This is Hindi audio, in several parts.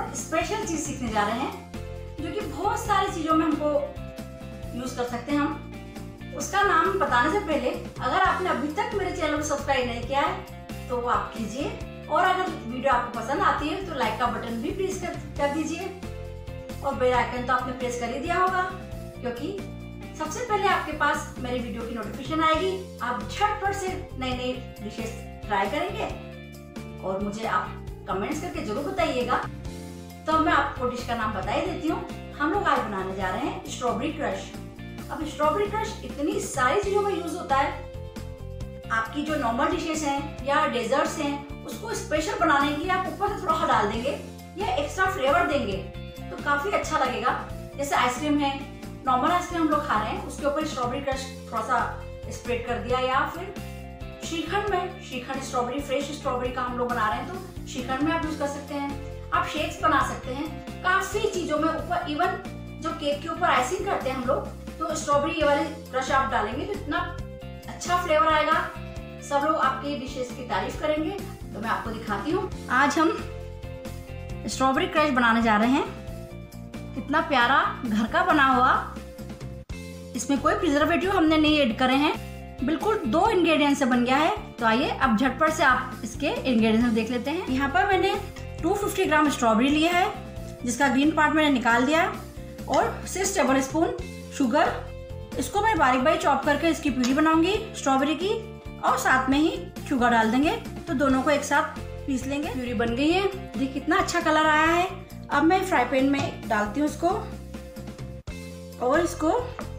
और स्पेशल चीज सीखने जा रहे हैं जो कि बहुत सारी चीजों में हमको यूज कर सकते हैं हम। उसका नाम बताने से पहले अगर आपने अभी तक मेरे चैनल को सब्सक्राइब नहीं किया है तो वो आप कीजिए, और अगर वीडियो आपको पसंद आती है तो लाइक का बटन भी प्रेस कर दीजिए, और बेल आइकन तो आपने प्रेस कर ही दिया होगा, क्योंकि सबसे पहले आपके पास मेरी वीडियो की नोटिफिकेशन आएगी। आप झटपट से नई नई डिशेस ट्राई करेंगे और मुझे आप कमेंट्स करके जरूर बताइएगा। तो मैं आपको डिश का नाम बता ही देती हूँ। हम लोग आज बनाने जा रहे हैं स्ट्रॉबेरी क्रश। अब स्ट्रॉबेरी क्रश इतनी सारी चीजों में यूज होता है। आपकी जो नॉर्मल डिशेस हैं या डेजर्ट्स हैं उसको स्पेशल बनाने के लिए आप ऊपर से थोड़ा सा डाल देंगे या एक्स्ट्रा फ्लेवर देंगे तो काफी अच्छा लगेगा। जैसे आइसक्रीम है, नॉर्मल आइसक्रीम हम लोग खा रहे हैं उसके ऊपर स्ट्रॉबेरी क्रश थोड़ा सा स्प्रेड कर दिया, या फिर श्रीखंड में, श्रीखंड स्ट्रॉबेरी, फ्रेश स्ट्रॉबेरी का हम लोग बना रहे हैं तो श्रीखंड में आप यूज कर सकते हैं। आप शेक्स बना सकते हैं काफी चीजों में। ऊपर इवन जो केक के ऊपर आइसिंग करते हैं हम लोग, तो स्ट्रॉबेरी वाली क्रश आप डालेंगे तो इतना अच्छा फ्लेवर आएगा, सब लोग आपके डिशेस की तारीफ करेंगे। तो मैं आपको दिखाती हूँ। आज हम स्ट्रॉबेरी क्रश बनाने जा रहे हैं। कितना प्यारा घर का बना हुआ, इसमें कोई प्रिजर्वेटिव हमने नहीं ऐड करे हैं, बिल्कुल 2 इंग्रेडिएंट्स से बन गया है। तो आइए अब झटपट से आप इसके इंग्रेडिएंट्स देख लेते हैं। यहाँ पर मैंने 250 ग्राम स्ट्रॉबेरी लिया है जिसका ग्रीन पार्ट मैंने निकाल दिया, और 6 टेबल स्पून शुगर। इसको मैं बारीक बारीक चॉप करके इसकी प्यूरी बनाऊंगी स्ट्रॉबेरी की, और साथ में ही शुगर डाल देंगे तो दोनों को एक साथ पीस लेंगे। प्यूरी बन गई है, देखिए कितना अच्छा कलर आया है। अब मैं फ्राई पैन में डालती हूँ इसको, और इसको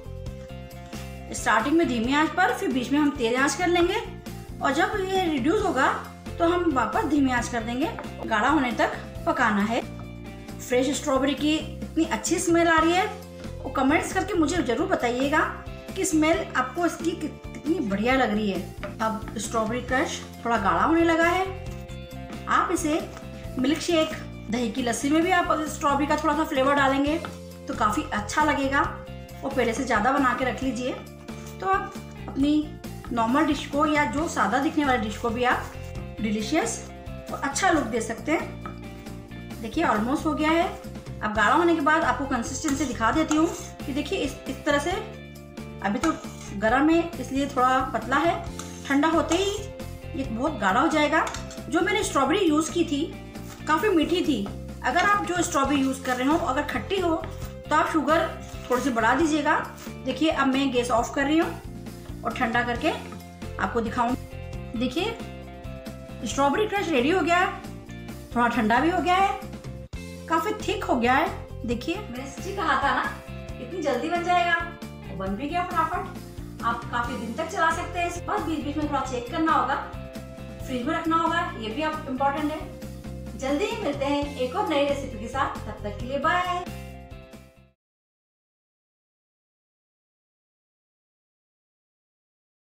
स्टार्टिंग में धीमी आंच पर, फिर बीच में हम तेज आंच कर लेंगे, और जब ये रिड्यूस होगा तो हम वापस धीमी आंच कर देंगे। गाढ़ा होने तक पकाना है। फ्रेश स्ट्रॉबेरी की इतनी अच्छी स्मेल आ रही है, और कमेंट्स करके मुझे जरूर बताइएगा कि स्मेल आपको इसकी कितनी बढ़िया लग रही है। अब स्ट्रॉबेरी क्रश थोड़ा गाढ़ा होने लगा है। आप इसे मिल्क शेक, दही की लस्सी में भी आप स्ट्रॉबेरी का थोड़ा सा फ्लेवर डालेंगे तो काफ़ी अच्छा लगेगा। और पहले से ज़्यादा बना के रख लीजिए, तो आप अपनी नॉर्मल डिश को या जो सादा दिखने वाली डिश को भी आप डिलीशियस और अच्छा लुक दे सकते हैं। देखिए ऑलमोस्ट हो गया है। अब गाढ़ा होने के बाद आपको कंसिस्टेंसी दिखा देती हूँ कि देखिए इस तरह से। अभी तो गर्म है इसलिए थोड़ा पतला है, ठंडा होते ही ये बहुत गाढ़ा हो जाएगा। जो मैंने स्ट्रॉबेरी यूज़ की थी काफ़ी मीठी थी। अगर आप जो स्ट्रॉबेरी यूज़ कर रहे हो अगर खट्टी हो तो आप शुगर थोड़ी सी बढ़ा दीजिएगा। देखिए अब मैं गैस ऑफ कर रही हूँ और ठंडा करके आपको दिखाऊंगी। देखिए स्ट्रॉबेरी क्रश रेडी हो गया, थोड़ा ठंडा भी हो गया है, काफ़ी थिक हो गया है। देखिए मैंने सच्ची कहा था ना इतनी जल्दी बन जाएगा, वो बन भी गया फटाफट। आप काफ़ी दिन तक चला सकते हैं, बस बीच बीच में थोड़ा चेक करना होगा, फ्रिज में रखना होगा, ये भी आप इम्पोर्टेंट है। जल्दी ही मिलते हैं एक और नई रेसिपी के साथ, तब तक के लिए बाय।